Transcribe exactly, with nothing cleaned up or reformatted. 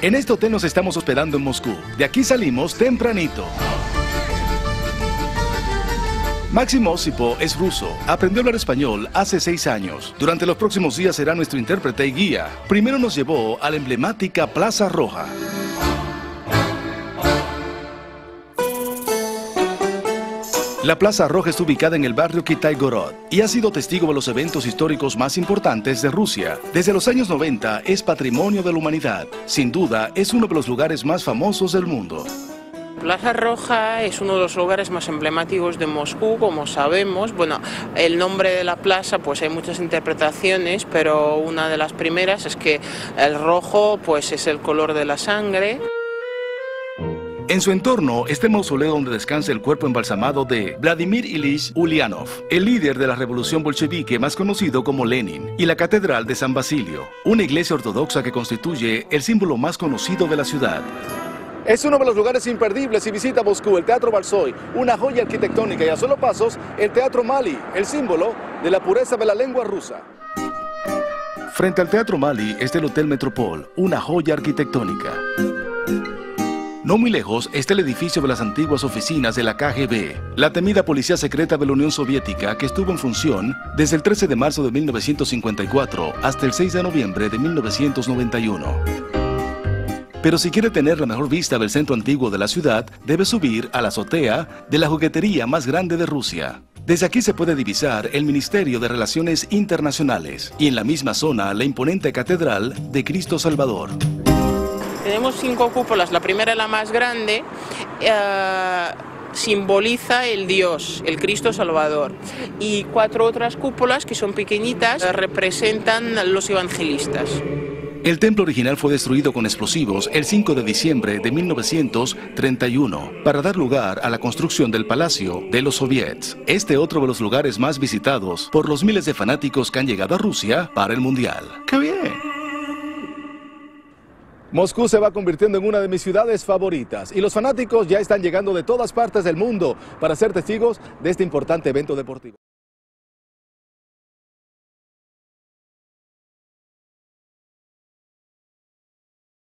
En este hotel nos estamos hospedando en Moscú. De aquí salimos tempranito. Maxim Osipo es ruso. Aprendió a hablar español hace seis años. Durante los próximos días será nuestro intérprete y guía. Primero nos llevó a la emblemática Plaza Roja. La Plaza Roja está ubicada en el barrio Kitay-Gorod y ha sido testigo de los eventos históricos más importantes de Rusia. Desde los años noventa es patrimonio de la humanidad. Sin duda, es uno de los lugares más famosos del mundo. Plaza Roja es uno de los lugares más emblemáticos de Moscú, como sabemos. Bueno, el nombre de la plaza, pues hay muchas interpretaciones, pero una de las primeras es que el rojo, pues es el color de la sangre. En su entorno está el mausoleo donde descansa el cuerpo embalsamado de Vladimir Ilich Ulyanov, el líder de la revolución bolchevique más conocido como Lenin, y la Catedral de San Basilio, una iglesia ortodoxa que constituye el símbolo más conocido de la ciudad. Es uno de los lugares imperdibles si visita Moscú, el Teatro Bolshoi, una joya arquitectónica, y a solo pasos el Teatro Mali, el símbolo de la pureza de la lengua rusa. Frente al Teatro Mali está el Hotel Metropol, una joya arquitectónica. No muy lejos está el edificio de las antiguas oficinas de la K G B, la temida policía secreta de la Unión Soviética que estuvo en función desde el trece de marzo de mil novecientos cincuenta y cuatro hasta el seis de noviembre de mil novecientos noventa y uno. Pero si quiere tener la mejor vista del centro antiguo de la ciudad, debe subir a la azotea de la juguetería más grande de Rusia. Desde aquí se puede divisar el Ministerio de Relaciones Internacionales y en la misma zona la imponente Catedral de Cristo Salvador. Tenemos cinco cúpulas, la primera, la más grande, eh, simboliza el Dios, el Cristo Salvador, y cuatro otras cúpulas que son pequeñitas, eh, representan los evangelistas. El templo original fue destruido con explosivos el cinco de diciembre de mil novecientos treinta y uno para dar lugar a la construcción del Palacio de los Soviets. Este otro de los lugares más visitados por los miles de fanáticos que han llegado a Rusia para el Mundial. ¡Qué bien! Moscú se va convirtiendo en una de mis ciudades favoritas y los fanáticos ya están llegando de todas partes del mundo para ser testigos de este importante evento deportivo.